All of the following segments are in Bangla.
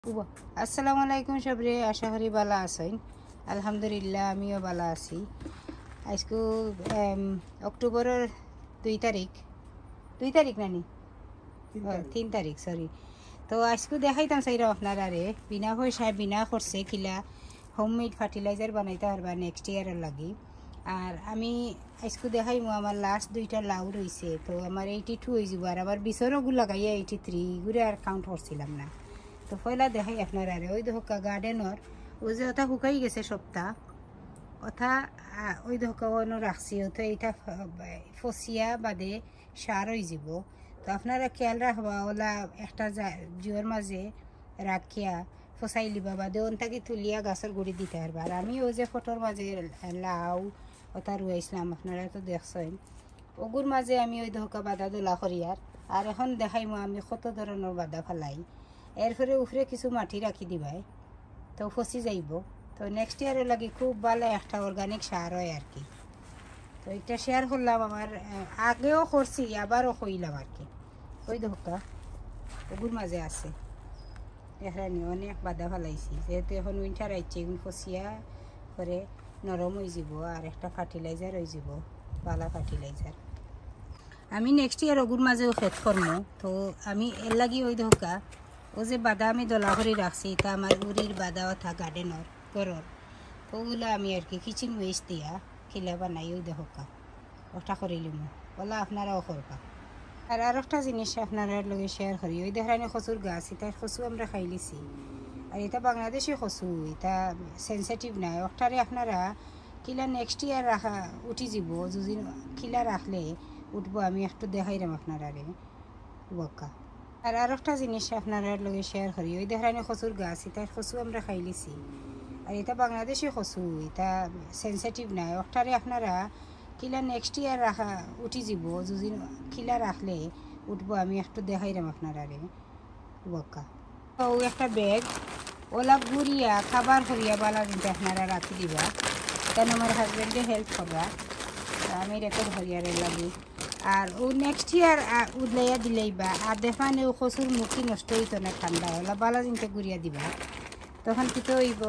আসসালামু আলাইকুম সবরে, আশা করি ভালো আছেন। আলহামদুলিল্লাহ আমিও ভালো আছি। আজকে অক্টোবরের 2 তারিখ নানি 3 তারিখ সরি। তো আজকে দেখাইতাম চাইরা আপনারা বিনা পয়সায় বিনা খরচে কিলা হোমমেড ফার্টিলাইজার বানাইতে পারবা নেক্সট ইয়ারের লাগি। আর আমি আজকে দেখাইমু আমার লাস্ট 2টা লাউ রয়েছে, তো আমার 82 হয়ে যাব। আর আবার বিছরগুলো লাগাইয়া 83 এগুলো আর কাউন্ট করছিলাম না। তো পয়লা দেখাই আপনারা ওই দেখা গার্ডেনর ওই যে ওটা শুকাই গেছে সপ্তাহ ওটা ওই দেখা অন্য রাখছি, তো এইটা ফসিয়া বাদে সার হয়ে যাব। তো আপনারা খেয়াল রাখবা ওলা একটা জুয়ের মাঝে রাখিয়া ফসাই লিবা বাদে ওনটাকে তুলিয়া গাছের গুড়ি দিতে পারবা। আর আমি ওই যে ফটোর মাঝে লাউ ওটা রুয়াইছিলাম আপনারা তো দেখছেন, ওগুর মাঝে আমি ওই দেখা বাদা দোলা করিয়ার। আর এখন দেখাইমো আমি কত ধরনের বাদা ফেলাই। এরপরে উপরে কিছু মাটি রাখি দিবাই, তো ফসি যাইব। তো নেক্সট ইয়ারের লাগে খুব ভালো একটা অর্গানিক সার হয় আর কি। তো এটা শেয়ার করলাম, আমার আগেও করছি আবারও কইলাম আর কি। ওই ধোকা ওগুর মাঝে আছে এখানে অনেক বাধা ফেলাইছি, যেহেতু এখন উইন্টার আইছে এগুলো ফসিয়া করে নরম হয়ে যাব। আর একটা ফার্টিলাইজার হয়ে যাব, ভালো ফার্টিলাইজার। আমি নেক্সট ইয়ার ওগুর মাঝেও খেত করবো। তো আমি এর লাগি ওই ধোকা ও যে বাদা আমি দলা করে রাখছি, তা আমার উড়ির বাদা ওঠা গার্ডেনর গরর, তো ওগুলো আমি আর কি কিচেন ওয়েস্ট দিয়া খিলা বানাই ওই দেখা ওটা করিলিম। ওলা আপনারাও করবা। আর একটা জিনিস আপনারা লগে শেয়ার করি, ওই দেখানি কচুর গাছ, এটা কচু আমরা খাইলিছি। আর এটা বাংলাদেশি কচু, এটা সেন্সিটিভ নাই। ওটারে আপনারা কিলা নেক্সট ইয়ার রাখা উঠি যাব, যদি কিলা রাখলে উঠবো। আমি একটু দেখাইলাম আপনারা বকা। আর একটা জিনিস আপনারা লগে শেয়ার করি, ওই দেখানি কচুর গাছ, এটা কচু আমরা খাইলিছি। আর এটা বাংলাদেশি কচু, এটা সেন্সিটিভ নাই। ওটারে আপনারা কিলা নেক্সট ইয়ার রাখা উঠি যাব, যদি কিলা রাখলে উঠবো। আমি একটু দেখাইলাম আপনারা বকা। ও একটা ব্যাগ ওলা গুড়িয়া খাবার করিয়া বালা দিনটা আপনারা রাখি দিবা, কেন আমার হাজব্যান্ডে হেল্প করবা। আমি রেকর্ড হরিয়ার লাগি। আর ও নেক্সট ইয়ার উদলাইয়া দিলেইবা। আর দেখানে ও কচুর মুখি নষ্ট হইতো না, ঠান্ডা হলা বালা জিনতে গুড়িয়া দিবা, তখন কিতো হইব।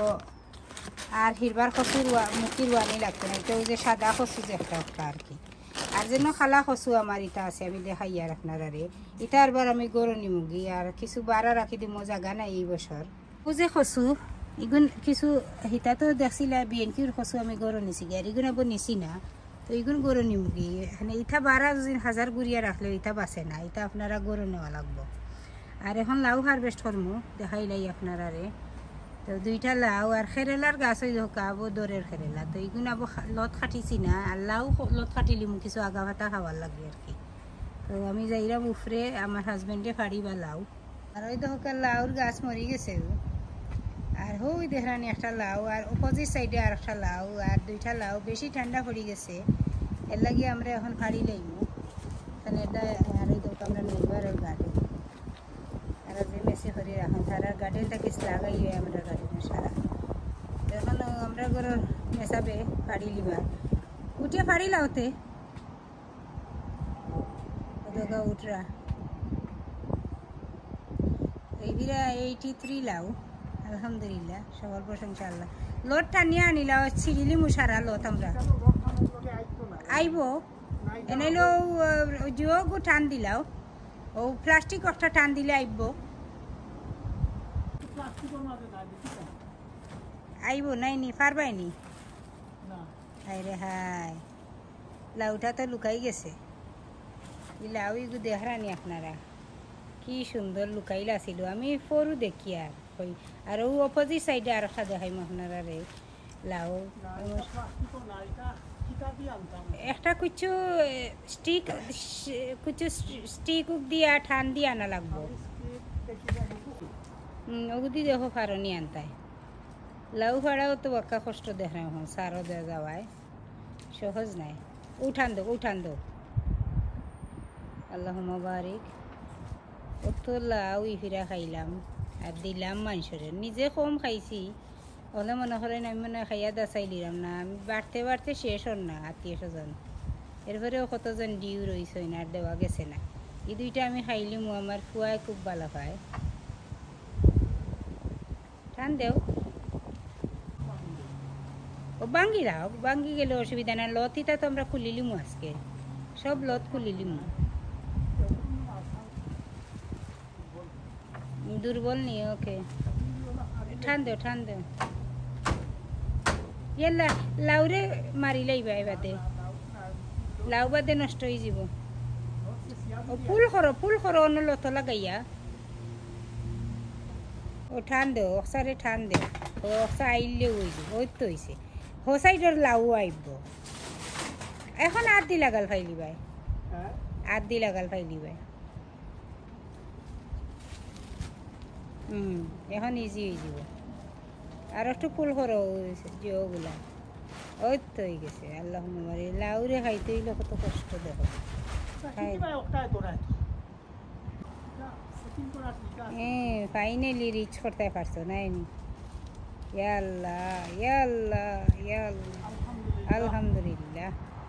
আর হিরবার কচুর মুখি রুয়ানি লাগতো না, এটা ওই যে সাদা কচু যে একটা আর কি। আর যেন খালা কচু আমার ইটা আছে, আমি দেখাই আর আপনারা এটা আরবার আমি গরনি মুগি আর কিছু বাড়া রাখি দিব, জাগা নাই এই বছর। ও যে কচু এগুন কিছু হিতা তো দেখছিলা বিএনপির কচু আমি গরো নিছি আর এগুন আবার নিছি না। তো এগুন গরো নিমুগি মানে ইটা বারা যদি 1000 গুড়িয়া রাখলে ইটা বাঁচে না, এটা আপনারা গরো নেওয়া লাগবো। আর এখন লাউ হারভেস্ট করমু, দেখাইলাই আপনারা তো 2টা লাউ আর খেরেলার গাছ হয়ে আবো দরের খেরেলা। তো এগুন আবো লত খাটিছি না, আর লাউ লত খাটিলিমু কিছু আগা ভাতা খাওয়ার লাগে আর কি। তো আমি যাইরাম উফরে, আমার হাজবেন্ডে ফাড়িবা লাউ। আর ওই দেখা লাউর গাছ মরি গেছে। আর ওই দেখানি একটা লাউ, আর অপোজিট সাইডে আর একটা লাউ, আর 2টা লাউ বেশি ঠান্ডা পড়ে গেছে, এর লাগে আমরা এখন ফাড়ি লাইমু। কারণ এটা আর ওই দোকান আমরা নেইবার ওই গার্ডেন আর যে মেসে করে রাখুন তারা গার্ডেনটা কিছু লাগাই আমরা গার্ডেনে সারা। এখন আমরা ঘরের মেসাবে ফাড়ি লিবার উঠিয়ে ফাড়ি লাউতে দোকা উঠরা এইবিরা 83 লাউ। আলহামদুলিল্লাহ, সবার প্রশংসা আল্লাহ। লোড টানিয়া আনিলা ছিড়িলি মুসারা লোট আমরা আইব এনেলো যোগ টান দিলাও, ও প্লাস্টিক একটা টান দিলে আইব আইব নাই নি পারবাইনি। হাইরে হাই, লাউটা তো লুকাই গেছে। লাউ ইগু দেখানি আপনারা কি সুন্দর লুকাইলা ছিল, আমি ফরু দেখি আর কই। আর ও অপোজিট সাইডে আর একটা দেখাইম আপনারা লাউ। একটা কিছু স্টিক দিয়া ঠান দিয়ে আনা লাগবো। ওগুদি দেখো ফারনি আনতায় লাউ ফাড়াও তো বাক্কা কষ্ট দেখা এখন সারও দেওয়া যাওয়ায় সহজ নাই। উঠান দো আল্লাহ মুবারিক। অত লাউ ইফিরা খাইলাম আর দিলাম মানুষের, নিজে কম খাইছি হলে মনে করেন আমি মনে খাইয়া দাচাই দিলাম না। আমি বাড়তে শেষ হন না আত্মীয় স্বজন, এরপরেও কতজন ডিউ রয়েছে না আর দেওয়া গেছে না। এই 2টা আমি খাইলিমু, আমার ফুয়াই খুব ভালো পায়। টান দেও ও বাঙ্গি রাও বাঙ্গি গেলে অসুবিধা না লতিটা তো আমরা খুলিলিমু আজকে সব লত খুলিলিমু দুর্বল নি ওকে ঠান দেও ইয়াল্লা লাউরে মারি লাইবা এবাদে লাউ বাদে নষ্ট হয়ে যাব ও ফুল করো অন্য লত লাগাইয়া ও ঠান দেও অক্সারে ঠান দেও ও অক্সা আইলে হয়ে যাব ওই তো হয়েছে হো সাইডের লাউ আইব এখন আদি লাগাল ফাইলি ভাই আদি লাগাল ফাইলি ভাই এখন ইজি হয়ে যাব আর একটু ফুল করো জিওগুলা ওই তো হয়ে গেছে আল্লাহ মারি লাউরে খাইতে হইলে কত কষ্ট দেখো ফাইনালি রিচ করতে পারছো নাই ইয়াল্লাহ ইয়াল্লাহ ইয়াল্লাহ আলহামদুলিল্লাহ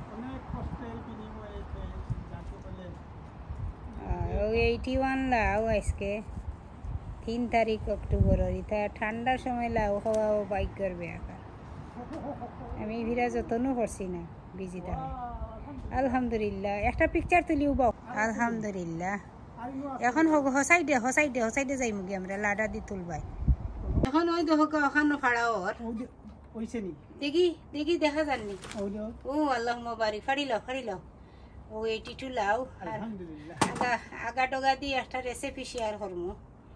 81 লাউ আজকে 3 তারিখ অক্টোবর ইতা ঠান্ডার সময় লাউ খাওয়াও ভাগ্যের বেয়াকার আমি ভিড়া যত্ন করছি না বিজি থাকে আলহামদুলিল্লাহ একটা পিকচার তুলিও বাও আলহামদুলিল্লাহ এখন হসাইডে যাই মুগি আমরা লাডা দি তুলবাই এখন ওই দেখো ওখানে ফাড়া ওর দেখি দেখা যাননি ও আল্লাহ মুবারক ফাড়ি লাও ও 82 লাউ আগা ডগা দিয়ে একটা রেসিপি শেয়ার করমু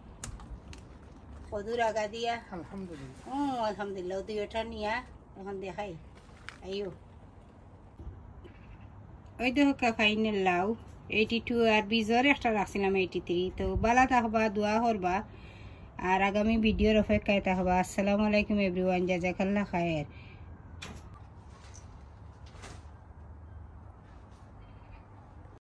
কদুর আগা দিয়া আলহামদুলিল্লাহ দুইটা নিয়া এখন দেখাই আইও ওই দেখো ফাইনাল লাউ 82 আর বীজর একটা রাখছিলাম 83 তো বালা থাকবা দোয়া করবা আর আগামী ভিডিওর অপেক্ষায় থাকবা আসসালামু আলাইকুম এভরিওয়ান জাজাকাল্লাহ খায়ের